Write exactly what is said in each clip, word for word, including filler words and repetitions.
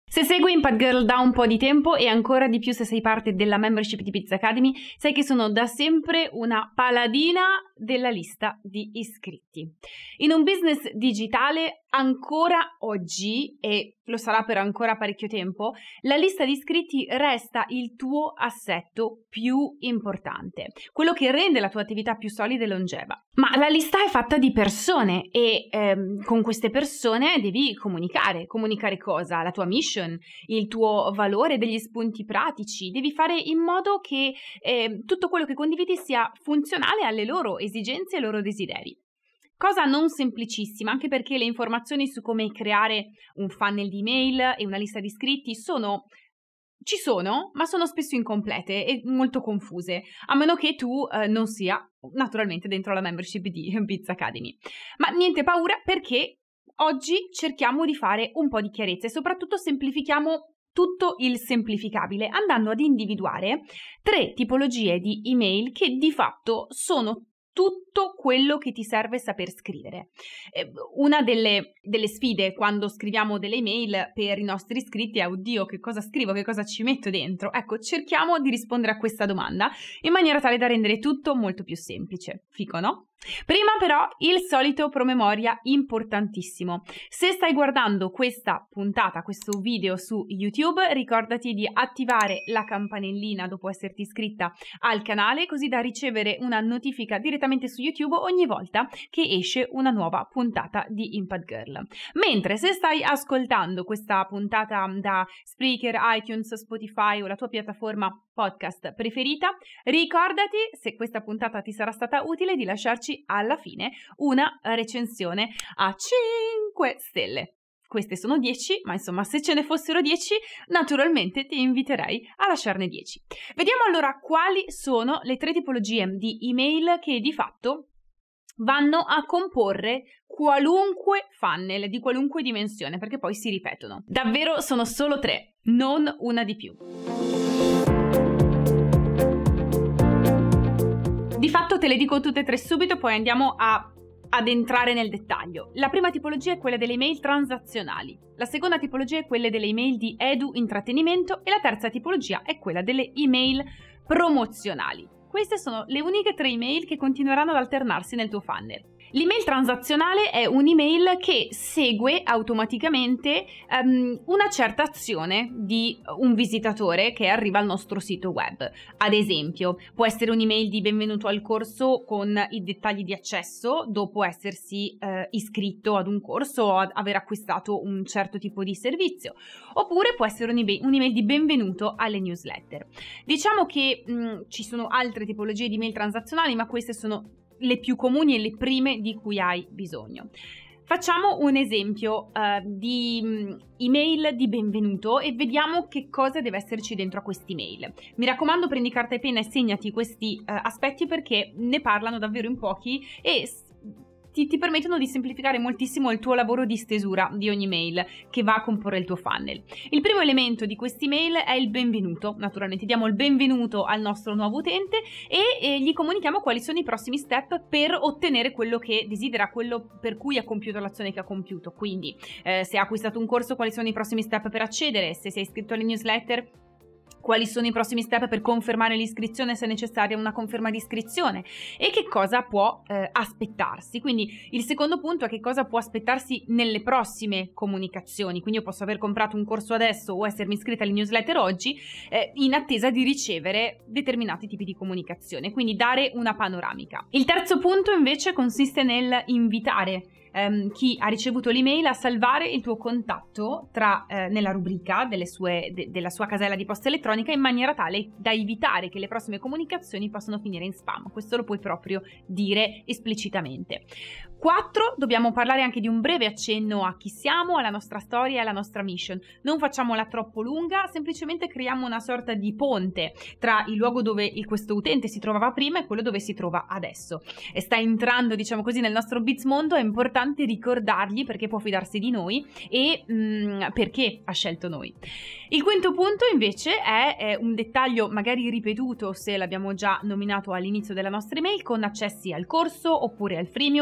Se segui Impact Girl da un po' di tempo e ancora di più se sei parte della membership di Biz Academy, sai che sono da sempre una paladina della lista di iscritti. In un business digitale ancora oggi, e lo sarà per ancora parecchio tempo, la lista di iscritti resta il tuo assetto più importante, quello che rende la tua attività più solida e longeva. Ma la lista è fatta di persone e ehm, con queste persone devi comunicare. Comunicare cosa? La tua mission, il tuo valore, degli spunti pratici. Devi fare in modo che eh, tutto quello che condividi sia funzionale alle loro esigenze e ai loro desideri. Cosa non semplicissima, anche perché le informazioni su come creare un funnel di email e una lista di iscritti sono, ci sono, ma sono spesso incomplete e molto confuse, a meno che tu eh, non sia naturalmente dentro la membership di Biz Academy. Ma niente paura, perché oggi cerchiamo di fare un po' di chiarezza e soprattutto semplifichiamo tutto il semplificabile, andando ad individuare tre tipologie di email che di fatto sono tutto quello che ti serve saper scrivere. Una delle, delle sfide quando scriviamo delle email per i nostri iscritti è: oddio, che cosa scrivo, che cosa ci metto dentro? Ecco, cerchiamo di rispondere a questa domanda in maniera tale da rendere tutto molto più semplice. Fico, no? Prima però il solito promemoria importantissimo. Se stai guardando questa puntata, questo video su YouTube, ricordati di attivare la campanellina dopo esserti iscritta al canale, così da ricevere una notifica direttamente su YouTube ogni volta che esce una nuova puntata di Impact Girl. Mentre se stai ascoltando questa puntata da Spreaker, iTunes, Spotify o la tua piattaforma podcast preferita, ricordati, se questa puntata ti sarà stata utile, di lasciarci alla fine una recensione a cinque stelle. Queste sono dieci, ma insomma, se ce ne fossero dieci, naturalmente ti inviterei a lasciarne dieci. Vediamo allora quali sono le tre tipologie di email che di fatto vanno a comporre qualunque funnel di qualunque dimensione, perché poi si ripetono. Davvero sono solo tre, non una di più. Di fatto te le dico tutte e tre subito, poi andiamo a, ad entrare nel dettaglio. La prima tipologia è quella delle email transazionali, la seconda tipologia è quella delle email di edu intrattenimento e la terza tipologia è quella delle email promozionali. Queste sono le uniche tre email che continueranno ad alternarsi nel tuo funnel. L'email transazionale è un'email che segue automaticamente um, una certa azione di un visitatore che arriva al nostro sito web. Ad esempio, può essere un'email di benvenuto al corso con i dettagli di accesso dopo essersi uh, iscritto ad un corso o ad aver acquistato un certo tipo di servizio, oppure può essere un'email, un'email di benvenuto alle newsletter. Diciamo che mh, ci sono altre tipologie di email transazionali, ma queste sono le più comuni e le prime di cui hai bisogno. Facciamo un esempio uh, di um, email di benvenuto e vediamo che cosa deve esserci dentro a quest'email. Mi raccomando, prendi carta e penna e segnati questi uh, aspetti, perché ne parlano davvero in pochi e Ti, ti permettono di semplificare moltissimo il tuo lavoro di stesura di ogni mail che va a comporre il tuo funnel. Il primo elemento di quest'email è il benvenuto. Naturalmente diamo il benvenuto al nostro nuovo utente e, e gli comunichiamo quali sono i prossimi step per ottenere quello che desidera, quello per cui ha compiuto l'azione che ha compiuto. Quindi eh, se ha acquistato un corso, quali sono i prossimi step per accedere, se sei iscritto alle newsletter, quali sono i prossimi step per confermare l'iscrizione, se è necessaria una conferma di iscrizione, e che cosa può eh, aspettarsi. Quindi il secondo punto è che cosa può aspettarsi nelle prossime comunicazioni. Quindi io posso aver comprato un corso adesso o essermi iscritta alle newsletter oggi eh, in attesa di ricevere determinati tipi di comunicazione, quindi dare una panoramica. Il terzo punto invece consiste nel invitare Um, chi ha ricevuto l'email a salvare il tuo contatto tra, eh, nella rubrica delle sue, de, della sua casella di posta elettronica, in maniera tale da evitare che le prossime comunicazioni possano finire in spam. Questo lo puoi proprio dire esplicitamente. quattro. Dobbiamo parlare anche di un breve accenno a chi siamo, alla nostra storia e alla nostra mission. Non facciamola troppo lunga, semplicemente creiamo una sorta di ponte tra il luogo dove il, questo utente si trovava prima e quello dove si trova adesso. E sta entrando, diciamo così, nel nostro Biz mondo. È importante ricordargli perché può fidarsi di noi e mh, perché ha scelto noi. Il quinto punto invece è, è un dettaglio magari ripetuto se l'abbiamo già nominato all'inizio della nostra email, con accessi al corso oppure al freemium oppure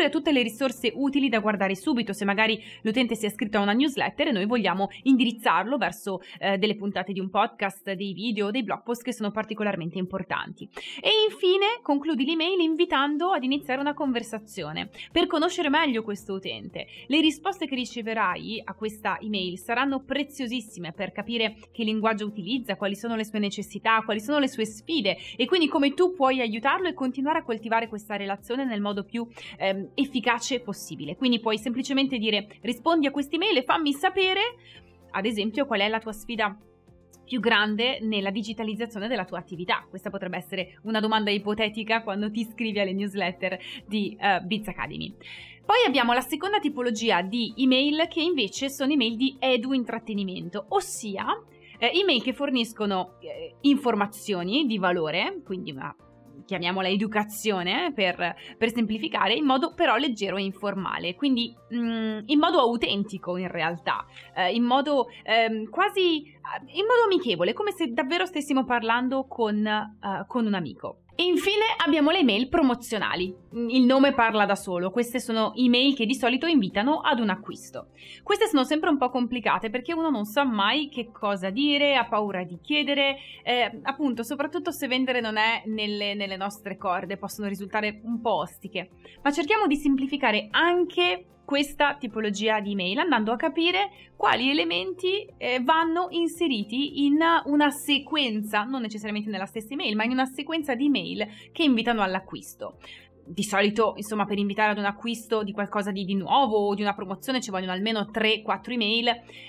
oppure a tutte le risorse utili da guardare subito se magari l'utente si è iscritto a una newsletter e noi vogliamo indirizzarlo verso eh, delle puntate di un podcast, dei video, dei blog post che sono particolarmente importanti. E infine concludi l'email invitando ad iniziare una conversazione per conoscere meglio questo utente. Le risposte che riceverai a questa email saranno preziosissime per capire che linguaggio utilizza, quali sono le sue necessità, quali sono le sue sfide e quindi come tu puoi aiutarlo e continuare a coltivare questa relazione nel modo più ehm, efficace possibile. Quindi puoi semplicemente dire: rispondi a quest'email e fammi sapere, ad esempio, qual è la tua sfida più grande nella digitalizzazione della tua attività. Questa potrebbe essere una domanda ipotetica quando ti iscrivi alle newsletter di uh, Biz Academy. Poi abbiamo la seconda tipologia di email, che invece sono email di edu intrattenimento, ossia eh, email che forniscono eh, informazioni di valore, quindi una chiamiamola educazione per, per semplificare, in modo però leggero e informale, quindi mh, in modo autentico in realtà, eh, in modo eh, quasi in modo amichevole, come se davvero stessimo parlando con, uh, con un amico. E infine abbiamo le email promozionali. Il nome parla da solo, queste sono email che di solito invitano ad un acquisto. Queste sono sempre un po' complicate perché uno non sa mai che cosa dire, ha paura di chiedere, eh, appunto soprattutto se vendere non è nelle, nelle nostre corde, possono risultare un po' ostiche. Ma cerchiamo di semplificare anche questa tipologia di email andando a capire quali elementi eh, vanno inseriti in una sequenza, non necessariamente nella stessa email, ma in una sequenza di email che invitano all'acquisto. Di solito, insomma, per invitare ad un acquisto di qualcosa di, di nuovo o di una promozione ci vogliono almeno tre quattro email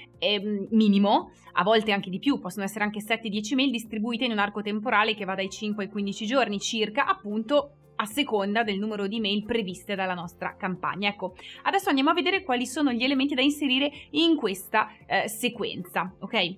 eh, minimo, a volte anche di più, possono essere anche sette dieci email distribuite in un arco temporale che va dai cinque ai quindici giorni circa, appunto a seconda del numero di email previste dalla nostra campagna. Ecco, adesso andiamo a vedere quali sono gli elementi da inserire in questa eh, sequenza, ok?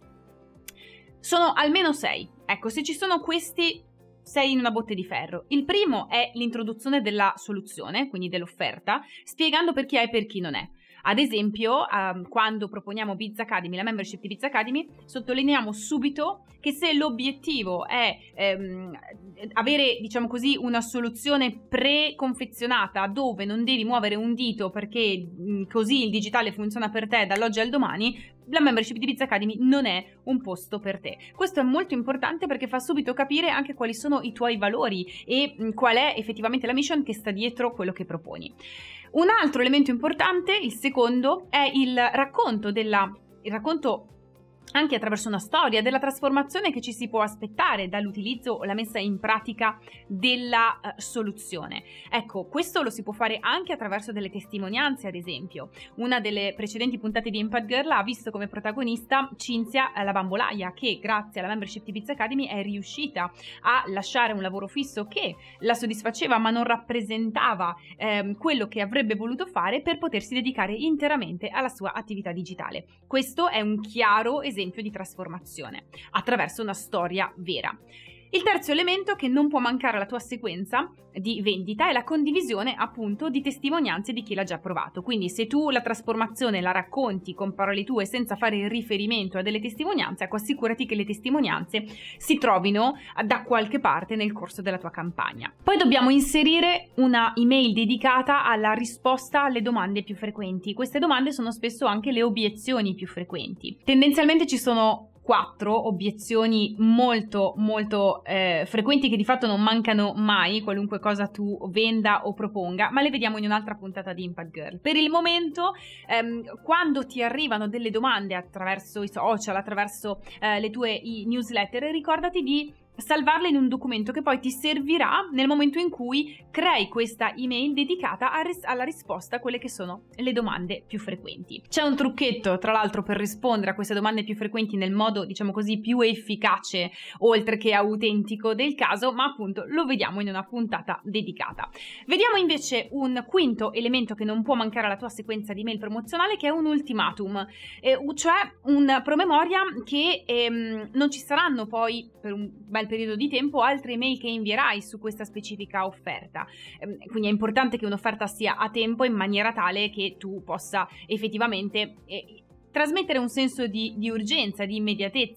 Sono almeno sei. Ecco, se ci sono questi, sei in una botte di ferro. Il primo è l'introduzione della soluzione, quindi dell'offerta, spiegando per chi è e per chi non è. Ad esempio, um, quando proponiamo Biz Academy, la membership di Biz Academy, sottolineiamo subito che se l'obiettivo è ehm, avere, diciamo così, una soluzione preconfezionata dove non devi muovere un dito perché mh, così il digitale funziona per te dall'oggi al domani, la membership di Biz Academy non è un posto per te. Questo è molto importante perché fa subito capire anche quali sono i tuoi valori e mh, qual è effettivamente la mission che sta dietro quello che proponi. Un altro elemento importante, il secondo, è il racconto della il racconto anche attraverso una storia della trasformazione che ci si può aspettare dall'utilizzo o la messa in pratica della uh, soluzione. Ecco, questo lo si può fare anche attraverso delle testimonianze, ad esempio. Una delle precedenti puntate di Impact Girl ha visto come protagonista Cinzia, la bambolaia, che grazie alla membership di Biz Academy è riuscita a lasciare un lavoro fisso che la soddisfaceva ma non rappresentava ehm, quello che avrebbe voluto fare per potersi dedicare interamente alla sua attività digitale. Questo è un chiaro esempio di trasformazione attraverso una storia vera. Il terzo elemento che non può mancare alla tua sequenza di vendita è la condivisione appunto di testimonianze di chi l'ha già provato. Quindi se tu la trasformazione la racconti con parole tue senza fare riferimento a delle testimonianze, ecco, assicurati che le testimonianze si trovino da qualche parte nel corso della tua campagna. Poi dobbiamo inserire una email dedicata alla risposta alle domande più frequenti. Queste domande sono spesso anche le obiezioni più frequenti. Tendenzialmente ci sono quattro obiezioni molto molto eh, frequenti che di fatto non mancano mai qualunque cosa tu venda o proponga, ma le vediamo in un'altra puntata di Impact Girl. Per il momento ehm, quando ti arrivano delle domande attraverso i social, attraverso eh, le tue newsletter, ricordati di salvarle in un documento che poi ti servirà nel momento in cui crei questa email dedicata a ris- alla risposta a quelle che sono le domande più frequenti. C'è un trucchetto, tra l'altro, per rispondere a queste domande più frequenti nel modo, diciamo così, più efficace, oltre che autentico del caso, ma appunto lo vediamo in una puntata dedicata. Vediamo invece un quinto elemento che non può mancare alla tua sequenza di email promozionale, che è un ultimatum, eh, cioè un promemoria che ehm, non ci saranno poi per un bel periodo di tempo altre email che invierai su questa specifica offerta, quindi è importante che un'offerta sia a tempo in maniera tale che tu possa effettivamente eh, trasmettere un senso di, di urgenza, di immediatezza,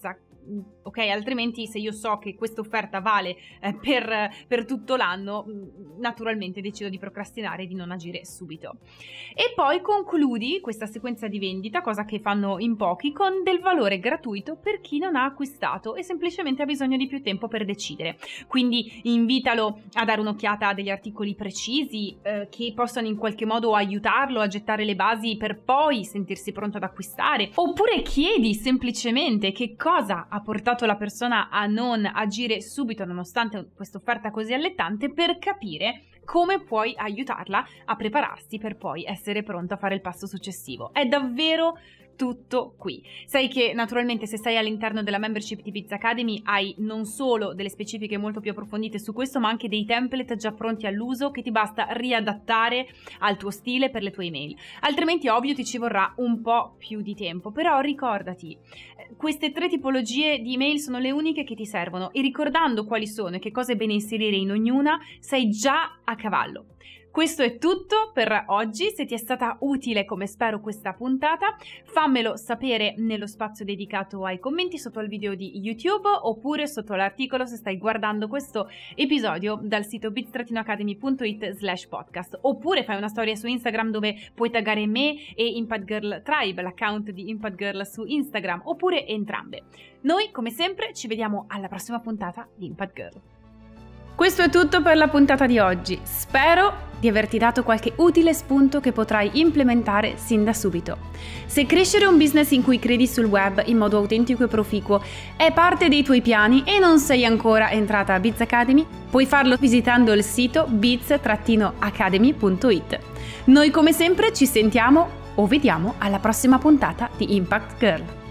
ok? Altrimenti se io so che questa offerta vale eh, per, per tutto l'anno, naturalmente decido di procrastinare e di non agire subito. E poi concludi questa sequenza di vendita, cosa che fanno in pochi, con del valore gratuito per chi non ha acquistato e semplicemente ha bisogno di più tempo per decidere. Quindi invitalo a dare un'occhiata a degli articoli precisi eh, che possano in qualche modo aiutarlo a gettare le basi per poi sentirsi pronto ad acquistare, oppure chiedi semplicemente che cosa ha portato la persona a non agire subito nonostante questa offerta così allettante, per capire come puoi aiutarla a prepararsi per poi essere pronto a fare il passo successivo. È davvero tutto qui. Sai che naturalmente se sei all'interno della membership di Biz Academy hai non solo delle specifiche molto più approfondite su questo, ma anche dei template già pronti all'uso che ti basta riadattare al tuo stile per le tue email. Altrimenti ovvio ti ci vorrà un po' più di tempo, però ricordati, queste tre tipologie di email sono le uniche che ti servono e ricordando quali sono e che cosa è bene inserire in ognuna sei già a cavallo. Questo è tutto per oggi. Se ti è stata utile, come spero, questa puntata, fammelo sapere nello spazio dedicato ai commenti sotto al video di YouTube oppure sotto l'articolo se stai guardando questo episodio dal sito biz academy punto it slash podcast, oppure fai una storia su Instagram dove puoi taggare me e Impact Girl Tribe, l'account di Impact Girl su Instagram, oppure entrambe. Noi, come sempre, ci vediamo alla prossima puntata di Impact Girl. Questo è tutto per la puntata di oggi. Spero di averti dato qualche utile spunto che potrai implementare sin da subito. Se crescere un business in cui credi sul web in modo autentico e proficuo è parte dei tuoi piani e non sei ancora entrata a Biz Academy, puoi farlo visitando il sito biz academy punto it. Noi come sempre ci sentiamo o vediamo alla prossima puntata di Impact Girl.